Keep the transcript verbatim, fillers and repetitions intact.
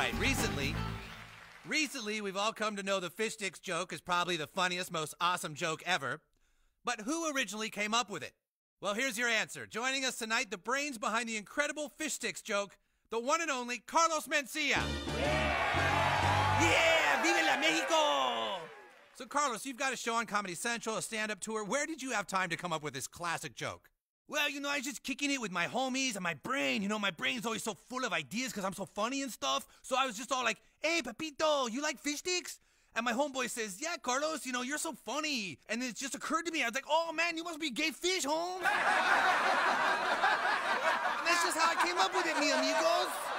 right. Recently, recently we've all come to know the fish sticks joke is probably the funniest, most awesome joke ever. But who originally came up with it? Well, here's your answer. Joining us tonight, the brains behind the incredible fish sticks joke, the one and only Carlos Mencia. Yeah! Yeah! Vive la Mexico! So, Carlos, you've got a show on Comedy Central, a stand-up tour. Where did you have time to come up with this classic joke? Well, you know, I was just kicking it with my homies and my brain. You know, my brain's always so full of ideas because I'm so funny and stuff. So I was just all like, hey, Pepito, you like fish sticks? And my homeboy says, yeah, Carlos, you know, you're so funny. And it just occurred to me, I was like, oh, man, you must be gay fish, home. And that's just how I came up with it, mi amigos.